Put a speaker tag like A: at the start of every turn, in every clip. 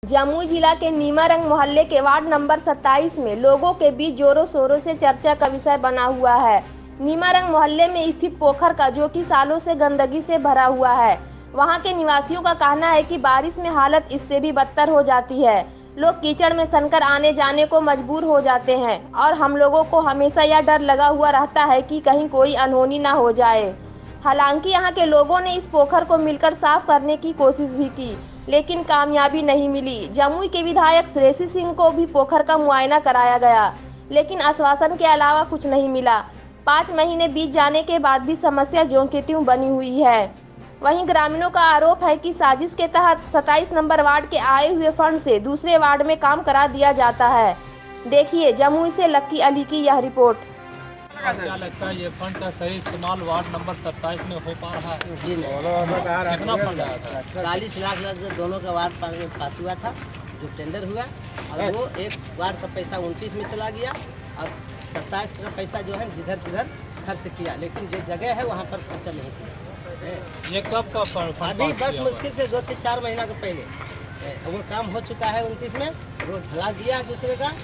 A: जमुई जिला के नीमारंग मोहल्ले के वार्ड नंबर 27 में लोगों के बीच जोरों शोरों से चर्चा का विषय बना हुआ है। नीमारंग मोहल्ले में स्थित पोखर का जो कि सालों से गंदगी से भरा हुआ है। वहां के निवासियों का कहना है कि बारिश में हालत इससे भी बदतर हो जाती है। लोग कीचड़ में सनकर आने जाने को मजबूर हो जाते हैं और हम लोगों को हमेशा यह डर लगा हुआ रहता है कि कहीं कोई अनहोनी न हो जाए। हालांकि यहाँ के लोगों ने इस पोखर को मिलकर साफ करने की कोशिश भी की, लेकिन कामयाबी नहीं मिली। जमुई के विधायक श्रेयसी सिंह को भी पोखर का मुआयना कराया गया, लेकिन आश्वासन के अलावा कुछ नहीं मिला। 5 महीने बीत जाने के बाद भी समस्या ज्यों की त्यों बनी हुई है। वहीं ग्रामीणों का आरोप है कि साजिश के तहत 27 नंबर वार्ड के आए हुए फंड से दूसरे वार्ड में काम करा दिया जाता है। देखिए जमुई से लक्की अली की यह रिपोर्ट।
B: क्या लगता है ये फंड का सही इस्तेमाल वार्ड नंबर 27 में हो पा रहा है?
C: जी नहीं।
B: कितना फंड आया था?
C: 40 लाख दोनों का वार्ड पास हुआ था, जो टेंडर हुआ, और वो एक वार्ड का पैसा 29 में चला गया और 27 का पैसा जो है जिधर जिधर खर्च किया, लेकिन जो जगह है वहाँ पर खर्च नहीं किया।
B: ये कब का फंड
C: अभी बस मुश्किल से 2 से 4 महीना के पहले वो काम हो चुका है। 29 में रोड ढला दिया दूसरे का,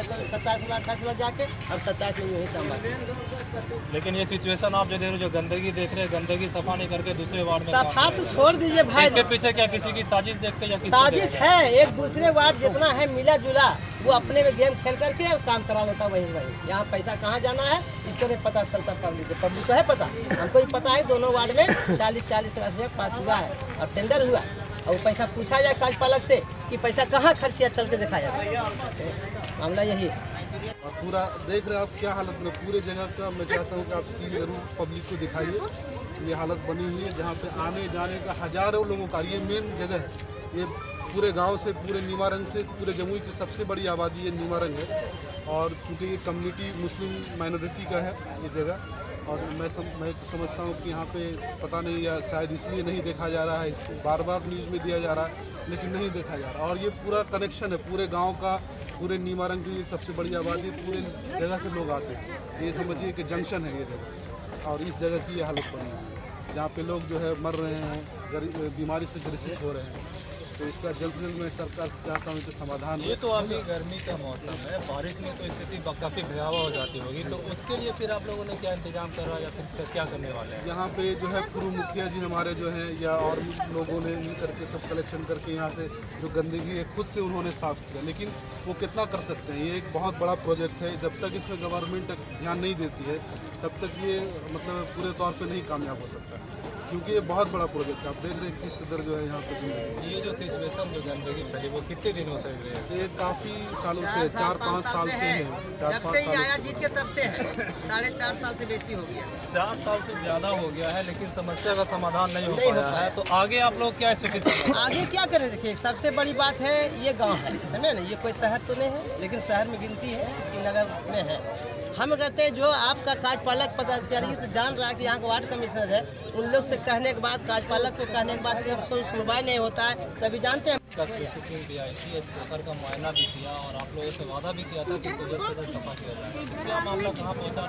C: 27 में जाके और 27 में यही काम बाकी।
B: लेकिन ये सिचुएशन आप जो देख रहे हो, जो गंदगी देख रहे हैं, गंदगी सफा नहीं करके दूसरे वार्ड में
C: सफा तो छोड़ दीजिए भाई,
B: इसके पीछे क्या किसी की साजिश देखते या किसी
C: साजिश है? एक दूसरे वार्ड जितना है मिला जुला, वो अपने में गेम खेल करके और काम करा लेता वही। यहाँ पैसा कहाँ जाना है इसको नहीं पता चलता। पब्लिक को है पता, हमको भी पता है। दोनों वार्ड में 40-40 लाख रुपया पास हुआ है और टेंडर हुआ, और वो पैसा पूछा जाए कार्यपालक से कि पैसा कहाँ खर्च किया, चल के दिखाया जाए। मामला यही है।
D: और पूरा देख रहे हैं आप क्या हालत में पूरे जगह का। मैं चाहता हूँ कि आप सीन जरूर पब्लिक को दिखाइए। ये हालत बनी हुई है जहाँ पे आने जाने का हजारों लोगों का, ये मेन जगह है। ये पूरे गांव से, पूरे नीमारंग से, पूरे जमुई की सबसे बड़ी आबादी ये नीमारंग है। और चूँकि ये कम्युनिटी मुस्लिम माइनॉरिटी का है ये जगह, और मैं समझता हूँ कि यहाँ पे पता नहीं, या शायद इसलिए नहीं देखा जा रहा है, इसको बार बार न्यूज़ में दिया जा रहा है लेकिन नहीं देखा जा रहा। और ये पूरा कनेक्शन है पूरे गांव का, पूरे नीमारंग की सबसे बड़ी आबादी, पूरे जगह से लोग आते हैं। ये समझिए कि जंक्शन है ये जगह, और इस जगह की ये हालत बनी है जहाँ पे लोग जो है मर रहे हैं, बीमारी से ग्रसित हो रहे हैं। तो इसका जल्द से जल्द मैं सरकार से चाहता हूँ कि समाधान।
B: ये तो अभी गर्मी का मौसम है, बारिश में तो स्थिति काफ़ी भयावह हो जाती होगी, तो उसके लिए फिर आप लोगों ने क्या इंतजाम करा या फिर क्या करने वाले हैं?
D: यहाँ पे जो है पूर्व मुखिया जी हमारे जो हैं, या और लोगों ने मिल करके सब कलेक्शन करके यहाँ से जो गंदगी है खुद से उन्होंने साफ किया। लेकिन वो कितना कर सकते हैं? ये एक बहुत बड़ा प्रोजेक्ट है। जब तक इसमें गवर्नमेंट ध्यान नहीं देती है तब तक ये मतलब पूरे तौर पर नहीं कामयाब हो सकता, क्योंकि ये बहुत बड़ा प्रोजेक्ट है। आप देख रहे हैं किस कदर जो है यहाँ पे
B: ये जो सिचुएशन जो गंदगी फैली वो कितने दिनों से रही है?
D: ये काफ़ी सालों से, 4-5 साल से है।
C: जब से ही आया जीत के तब से है, 4.5 साल से बेसी हो गया।
B: 4 साल से ज़्यादा हो गया है, लेकिन समस्या का समाधान नहीं हो पाया है। तो आगे आप लोग क्या स्थिति?
C: आगे क्या करें? देखिए सबसे बड़ी बात है ये गांव है, समझे ना? ये कोई शहर तो नहीं है, लेकिन शहर में गिनती है कि नगर में है। हम कहते हैं जो आपका कार्यपालक पदाधिकारी तो जान रहा है कि यहाँ का वार्ड कमिश्नर है, उन लोग से कहने के बाद, कार्यपालक को कहने के बाद जब सुनवाई नहीं होता है तभी जानते हैं।
B: भी आई थी, इस पोखर का मुआयना भी किया और आप लोगों से वादा भी किया था कि जल्द से जल्द सफा किया जाए। क्या मामला कहाँ पहुँचा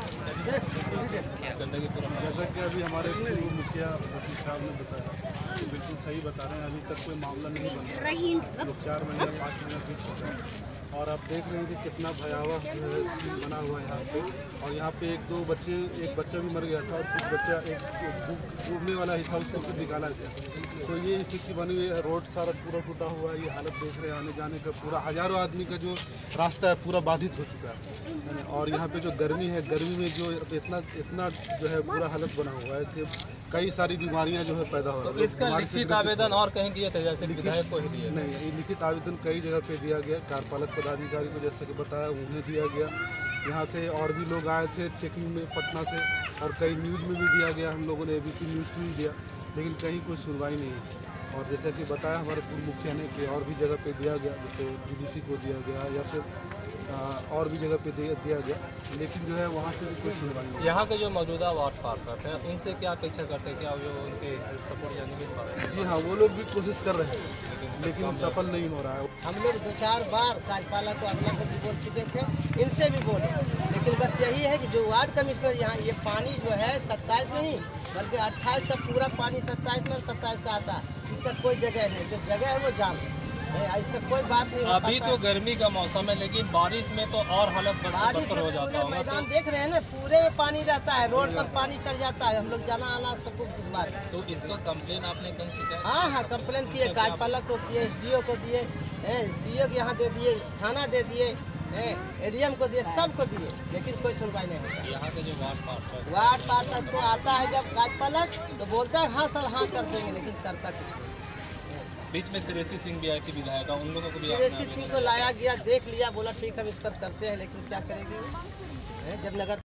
B: गंदगी पूरा?
D: जैसा कि अभी हमारे पूर्व मुखिया साहब ने बताया, बिल्कुल सही बता रहे हैं। अभी तक कोई मामला नहीं बना, लोग 4 महीना 5 महीना बीत चुका है। और आप देख रहे हैं कि कितना भयावह जो है सीन बना हुआ है यहाँ पे। और यहाँ पे एक बच्चा भी मर गया था, और कुछ बच्चा एक डूबने वाला ही था, उसको फिर निकाला गया। तो ये स्थिति बनी हुई है। रोड सारा पूरा टूटा हुआ है। ये हालत देख रहे हैं, आने जाने का पूरा हज़ारों आदमी का जो रास्ता है पूरा बाधित हो चुका है। और यहाँ पे जो गर्मी है, गर्मी में जो इतना जो है पूरा हालत बना हुआ है कि कई सारी बीमारियां जो है पैदा हो रही है।
B: तो इसका लिखित आवेदन और कहीं दिए थे, जैसे विधायक को ही दिए?
D: नहीं, ये लिखित आवेदन कई जगह पे दिया गया। कार्यपालक पदाधिकारी को जैसे कि बताया उन्हें दिया गया। यहाँ से और भी लोग आए थे चेकिंग में पटना से, और कई न्यूज़ में भी दिया गया। हम लोगों ने ABP न्यूज़ को भी दिया, लेकिन कहीं कोई सुनवाई नहीं है। और जैसा कि बताया हमारे पूर्व मुखिया ने कि और भी जगह पे दिया गया, जैसे BDC को दिया गया या फिर और भी जगह पे दिया गया, लेकिन जो है वहाँ से भी कोई सुनवाई नहीं।
B: यहाँ के जो मौजूदा वार्ड पार्षद हैं उनसे क्या अपेक्षा करते हैं? क्या जो उनके सपोर्ट या नहीं मिल पा रहे हैं?
D: जी हाँ, वो लोग भी कोशिश कर रहे हैं, लेकिन सफल नहीं हो रहा है।
C: हम लोग 2-4 बार कार्यपालक को अगला को भी बोल चुके थे, इनसे भी बोले, लेकिन बस यही है कि जो वार्ड कमिश्नर यहाँ ये पानी जो है 27 नहीं बल्कि 28 का पूरा पानी 27 में और 27 का आता है। इसका कोई जगह नहीं, जो जगह है वो जाम है। इसका कोई बात नहीं हो
B: अभी
C: पाता।
B: तो गर्मी का मौसम है, लेकिन बारिश में तो और हालत
C: बारिश
B: बदतर हो
C: में
B: जाता
C: पूरे
B: होगा।
C: मैदान देख रहे हैं ना, पूरे में पानी रहता है, रोड पर पानी चढ़ जाता है, हम लोग जाना आना सबको दुश्वार है।
B: तो इसका कंप्लेन आपने कहीं शिकायत?
C: हाँ कंप्लेन किए, कार्यपालक को किए, SDO को दिए, CO के यहाँ दे दिए, थाना दे दिए, ADM को दिए, सबको दिए, लेकिन कोई सुनवाई नहीं होता।
B: यहाँ के जो
C: वार्ड पार्षद को आता है जब कार्यपालक तो बोलता है हाँ सर हाँ कर देंगे, लेकिन करता कुछ नहीं।
B: बीच में श्रेयसी सिंह भी आई थी विधायक, उन लोगों को भी
C: श्रेयसी सिंह को लाया गया, देख लिया, बोला ठीक हम इस पर करते हैं, लेकिन क्या करेगी जब नगर